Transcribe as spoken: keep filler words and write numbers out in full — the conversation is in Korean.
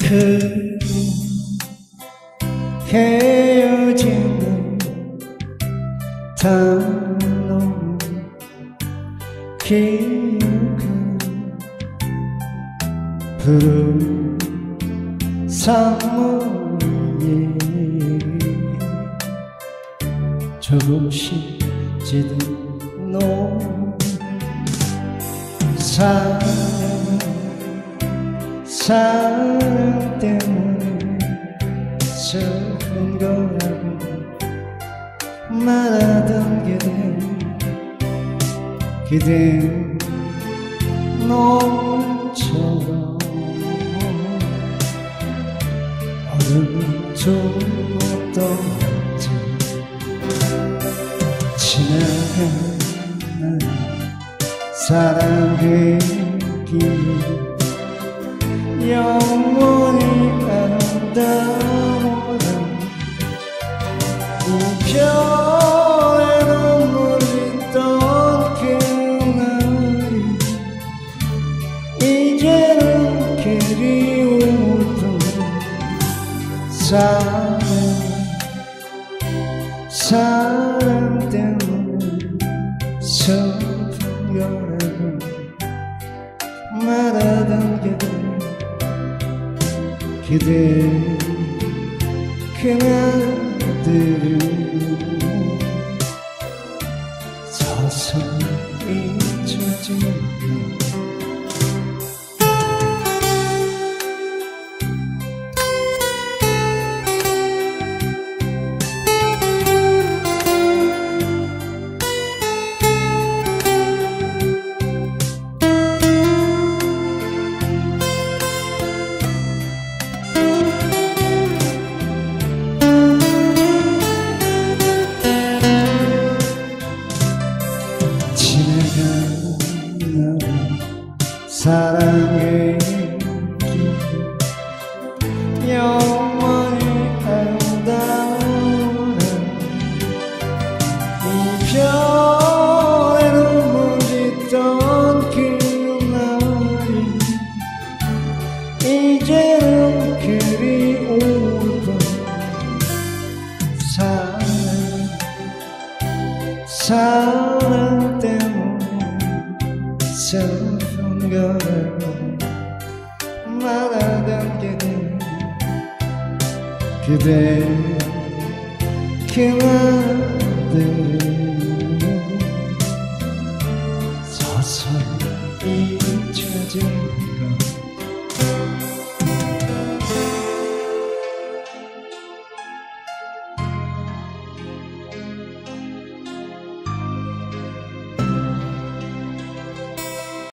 그 헤어짐을 담아놓은 기억은 푸른 산물 위에 조금씩 찌든 노을. 사랑 사랑 때문에 슬픈 거라고 말하던 그대, 그대 노처럼 얼굴 두었던지 지나가는 사랑의 길 영원히 아름다워라. 우편에 눈물이 던 그날이 이제는 그리워도 사랑 사랑 때문에 슬픈 거라고 말하던 그대, 그대 그날들을 서서히 잊혀질까. 사랑의 길 영원히 아름다워라. 이별의 눈물 짓던 그날이 이제는 그리워도 사랑 사랑 때문에 슬픈 거라고 말하던 그대, 그대 그날들을 서서히 잊혀질까.